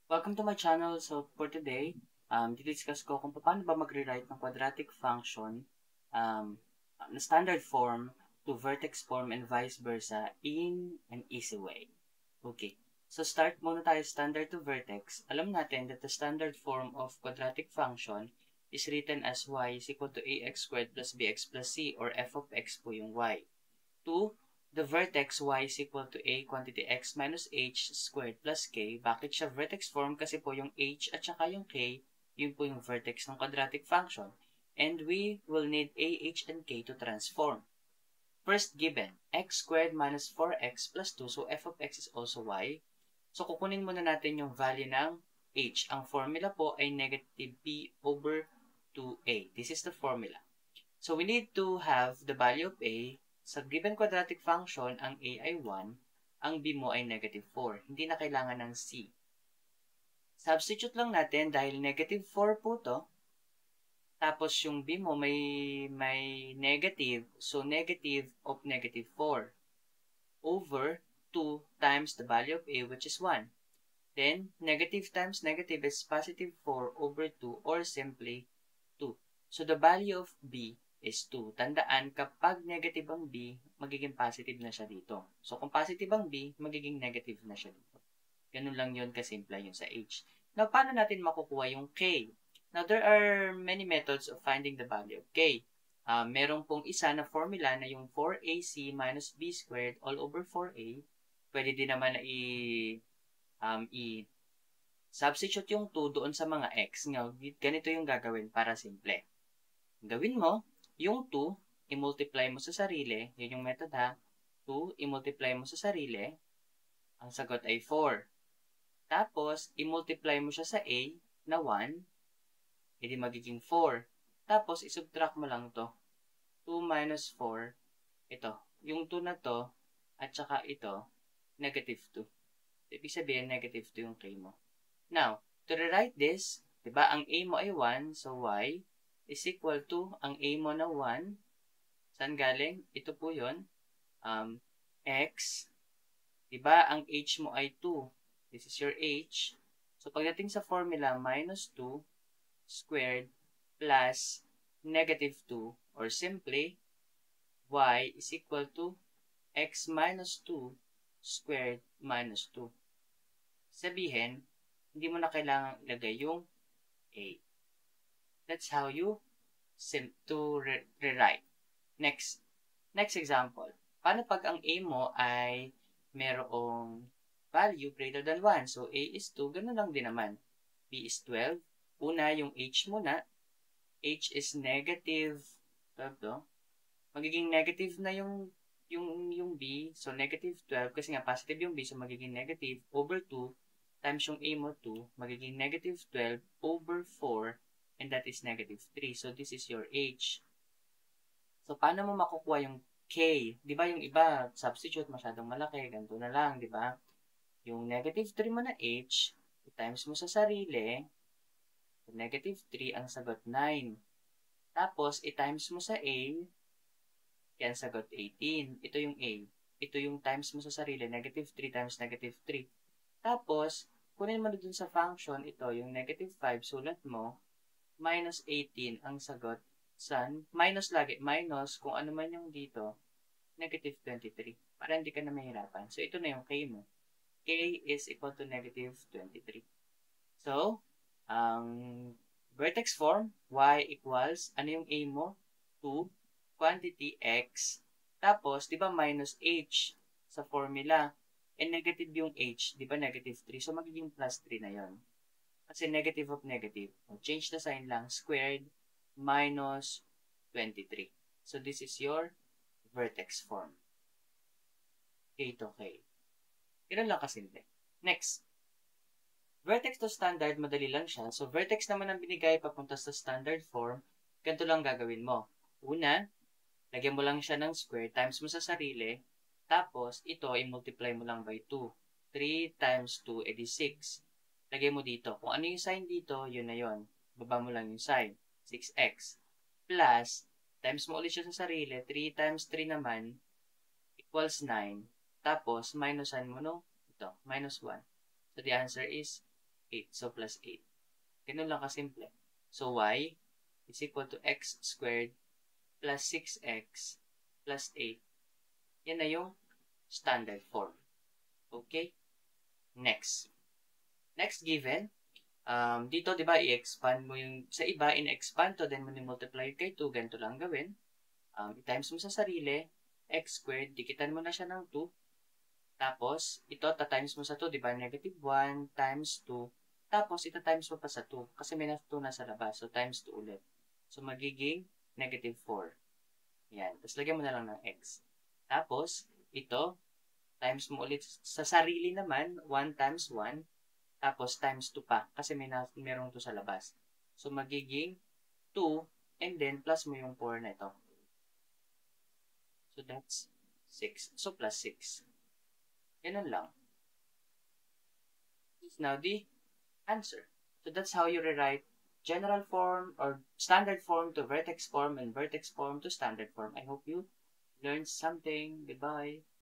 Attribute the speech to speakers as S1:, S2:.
S1: Welcome to my channel. So for today, didiscuss ko kung paano ba magre-write ng quadratic function na standard form to vertex form and vice versa in an easy way. Okay. So start muna tayo standard to vertex. Alam natin that the standard form of quadratic function is written as y is equal to ax squared plus bx plus c, or f of x po yung y. To the vertex y is equal to a quantity x minus h squared plus k. Bakit siya vertex form? Kasi po yung h at saka yung k, yun po yung vertex ng quadratic function. And we will need a, h, and k to transform. First given, x squared minus 4x plus 2. So f of x is also y. So kukunin muna natin yung value ng h. Ang formula po ay negative b over 2a. This is the formula. So we need to have the value of a. Sa given quadratic function, ang a ay 1, ang b mo ay negative 4. Hindi na kailangan ng c. Substitute lang natin dahil negative 4 po to. Tapos yung b mo may negative. So negative of negative 4 over 2 times the value of a, which is 1. Then negative times negative is positive 4 over 2, or simply 2. So the value of b is 2. Tandaan, kapag negative ang b, magiging positive na siya dito. So kung positive ang b, magiging negative na siya dito. Ganun lang yun kasimple yun sa h. Now, paano natin makukuha yung k? Now, there are many methods of finding the value of k. Meron pong isa na formula na yung 4ac minus b squared all over 4a. Pwede din naman na substitute yung 2 doon sa mga x. Ganito yung gagawin para simple. Gawin mo, yung 2, i-multiply mo sa sarili. Yun yung method ha. 2, i-multiply mo sa sarili. Ang sagot ay 4. Tapos, i-multiply mo siya sa a na 1. Hindi magiging 4. Tapos, i-subtract mo lang to. 2 minus 4. Ito. Yung 2 na to, at saka ito, negative 2. Ibig sabihin, negative 2 yung k mo. Now, to rewrite this, diba, ang a mo ay 1, so y is equal to, ang a mo na 1, saan galing? Ito po yun, x, diba, ang h mo ay 2, this is your h, so pagdating sa formula, minus 2 squared plus negative 2, or simply, y is equal to x minus 2 squared minus 2. Sabihin, hindi mo na kailangang ilagay yung a. That's how you rewrite. Next example. Paano pag ang a mo ay merong value greater than 1? So, a is 2. Ganun lang din naman. b is 12. Una, yung h muna. h is negative 12 to. Magiging negative na yung b. So, negative 12. Kasi nga, positive yung b. So, magiging negative over 2 times yung a mo 2. Magiging negative 12 over 4. And that is negative 3. So, this is your h. So, paano mo makukuha yung k? Di ba yung iba, substitute masyadong malaki. Ganito na lang, di ba? Yung negative 3 mo na h, times mo sa sarili, negative 3, ang sagot 9. Tapos, i-times mo sa a, yan sagot 18. Ito yung a. Ito yung times mo sa sarili, negative 3 times negative 3. Tapos, kunin mo na dun sa function, ito, yung negative 5, sulat mo, minus 18 ang sagot. San? Minus lagi. Minus, kung ano man yung dito, negative 23. Para hindi ka na mahirapan. So, ito na yung k mo. K is equal to negative 23. So, ang vertex form, y equals, ano yung a mo? 2, quantity x. Tapos, di ba minus h sa formula? And negative yung h, di ba negative 3? So, magiging plus 3 na yon. Kasi negative of negative. Change the sign lang. Squared minus 23. So, this is your vertex form. K to K. Ganun lang kasimple. Next. Vertex to standard, madali lang siya. So, vertex naman ang binigay papunta sa standard form. Ganito lang gagawin mo. Una, lagyan mo lang siya ng square, times mo sa sarili. Tapos, ito, i-multiply mo lang by 2. 3 times 2, edi 6. Lagay mo dito. Kung ano yung sign dito, yun na yun. Baba mo lang yung sign. 6x. Plus, times mo ulit siya sa sarili. 3 times 3 naman, equals 9. Tapos, minusan mo no? Ito, minus 1. So, the answer is 8. So, plus 8. Ganun lang kasimple. So, y is equal to x squared plus 6x plus 8. Yan na yung standard form. Okay? Next. Next given. Dito, di ba, i-expand mo yung, sa iba, in-expand to, then mo ni-multiply kay 2, ganito lang gawin. I-times mo sa sarili, x squared, dikitan mo na siya ng 2. Tapos, ito, ta-times mo sa 2, di ba, negative 1 times 2. Tapos, ita-times mo pa sa 2, kasi may 2 na sa labas. So, times 2 ulit. So, magiging negative 4. Yan. Tapos, lagyan mo na lang ng x. Tapos, ito, times mo ulit sa sarili naman, 1 times 1. Tapos, times 2 pa. Kasi merong 2 sa labas. So, magiging 2. And then, plus mo yung 4 na ito. So, that's 6. So, plus 6. Ganun lang. Now, the answer. So, that's how you rewrite general form or standard form to vertex form and vertex form to standard form. I hope you learned something. Goodbye.